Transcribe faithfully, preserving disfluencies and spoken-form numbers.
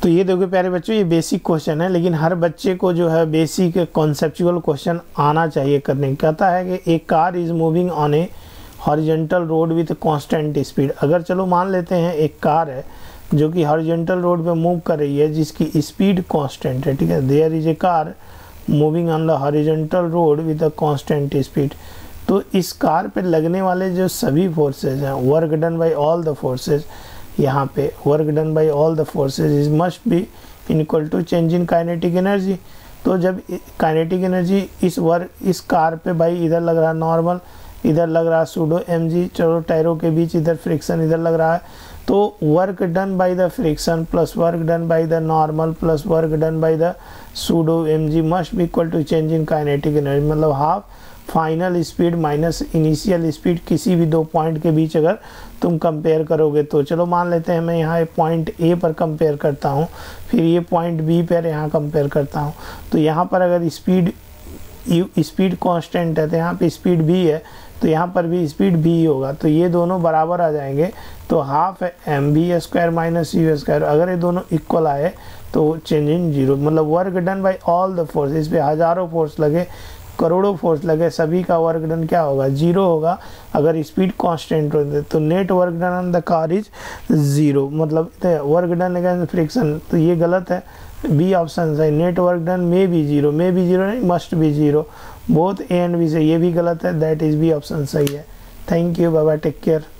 तो ये देखो प्यारे बच्चों, ये बेसिक क्वेश्चन है, लेकिन हर बच्चे को जो है बेसिक कॉन्सेप्चुअल क्वेश्चन आना चाहिए करने। कहता है कि एक car is moving on a horizontal road with constant speed. अगर चलो मान लेते हैं एक कार है जो कि हॉरिजॉन्टल रोड पे मूव कर रही है जिसकी स्पीड कांस्टेंट है, ठीक है। There is a car moving on the horizontal road with a constant speed. तो इस कार पे लगने वाले जो सभी फोर्सेज हैं, work done by all the forces, यहाँ पे work done by all the forces is must be equal to change in kinetic energy. तो जब काइनेटिक एनर्जी इस वर्क इस कार पे भाई इधर लग रहा है नॉर्मल, इधर लग रहा है सूडो एम जी, चलो टायरों के बीच इधर फ्रिक्शन इधर लग रहा है, तो work done by the friction plus work done by the normal plus work done by the pseudo m g must be equal to change in kinetic energy. मतलब half final speed minus initial speed किसी भी दो point के बीच अगर तुम compare करोगे तो। चलो मान लेते हैं मैं यहाँ पॉइंट ए पर कंपेयर करता हूँ, फिर ये पॉइंट बी पर यहाँ कंपेयर करता हूँ। तो यहाँ पर अगर स्पीड स्पीड कांस्टेंट है तो यहाँ पे स्पीड भी है, तो यहाँ पर भी स्पीड भी होगा, तो ये दोनों बराबर आ जाएंगे। तो half m v square minus u square, अगर ये दोनों इक्वल आए तो चेंज इन जीरो। मतलब work done by all the force, इस पे हज़ारों फोर्स लगे, करोड़ों फोर्स लगे, सभी का वर्क डन क्या होगा, जीरो होगा अगर स्पीड कांस्टेंट होते। तो net work done on the car is zero. मतलब वर्क डन अगेंस्ट फ्रिक्शन, तो ये गलत है, बी ऑप्शन है। Net work done may be zero, may be zero नहीं must be zero, both A and B से, ये भी गलत है, दैट इज बी ऑप्शन सही है। Thank you, bye bye, take care.